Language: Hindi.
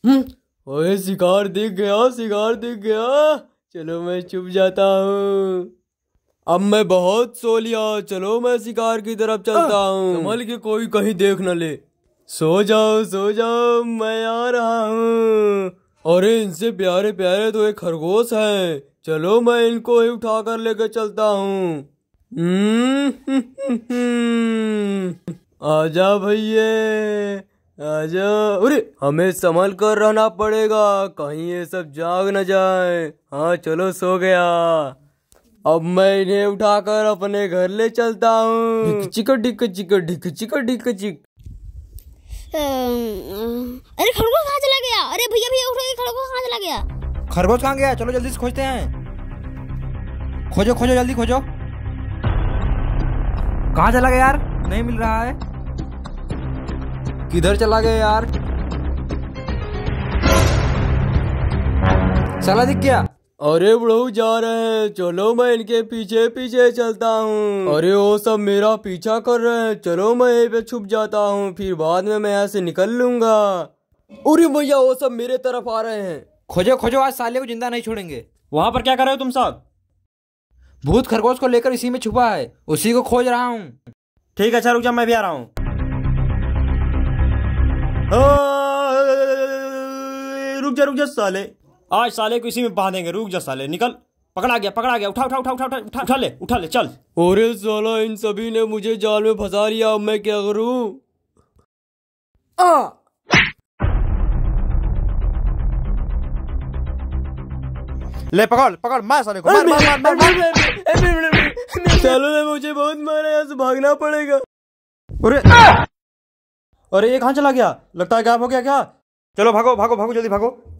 ओए शिकार दिख गया, शिकार दिख गया। चलो मैं छुप जाता हूँ। अब मैं बहुत सो लिया, चलो मैं शिकार की तरफ चलता हूँ। संभल के कोई कहीं देख न ले। सो जाओ, मैं आ रहा हूँ। अरे इनसे प्यारे प्यारे तो एक खरगोश है, चलो मैं इनको ही उठा कर लेकर चलता हूँ। आजा भैया, आजा। अरे हमें संभल कर रहना पड़ेगा, कहीं ये सब जाग न जाए। हाँ चलो, सो गया। अब मैं इन्हें उठाकर अपने घर ले चलता हूँ। ढिक चिक ढिक चिक ढिक चिक ढिक चिक। अरे खरगोश कहाँ चला गया? अरे भैया भैया उठो, ये खरगोश कहाँ चला गया? खरगोश कहाँ गया? चलो जल्दी से खोजते हैं। खोजो खोजो जल्दी खोजो। कहाँ चला गया यार? नहीं मिल रहा है। किधर चला गया यार? साला दिख गया। अरे बुढ़ऊ जा रहे हैं, चलो मैं इनके पीछे पीछे चलता हूँ। अरे वो सब मेरा पीछा कर रहे हैं, चलो मैं यहीं पे छुप जाता हूँ, फिर बाद में मैं यहाँ से निकल लूंगा। अरे भैया वो सब मेरे तरफ आ रहे हैं। खोजो खोजो, आज साले को जिंदा नहीं छोड़ेंगे। वहां पर क्या कर रहे हो तुम सब? भूत खरगोश को लेकर इसी में छुपा है, उसी को खोज रहा हूँ। ठीक है, अच्छा रुक जा, मैं भी आ रहा हूँ। रुक जा साले, आज साले को इसी में बांधेंगे। रुक जा साले, निकल। पकड़ा गया, उठा उठा उठा उठा उठा उठा ले चल। अरे साला इन सभी ने मुझे जाल में फंसा लिया, अब मैं क्या करूं? ले पकड़ मार साले को, मार। सालों ने मुझे बहुत मारा, यहाँ से भागना पड़ेगा। अरे ये कहाँ चला गया? लगता है गायब हो गया क्या? चलो भागो जल्दी भागो।